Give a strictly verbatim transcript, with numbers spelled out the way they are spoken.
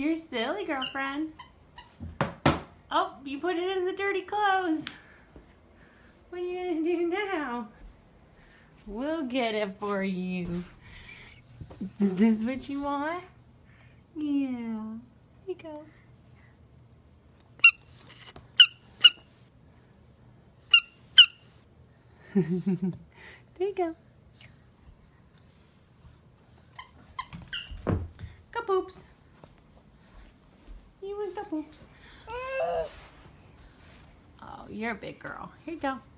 You're silly, girlfriend. Oh, you put it in the dirty clothes. What are you gonna do now? We'll get it for you. Is this what you want? Yeah. Here you go. There you go. Go poops. You want go poops. Oh, you're a big girl. Here you go.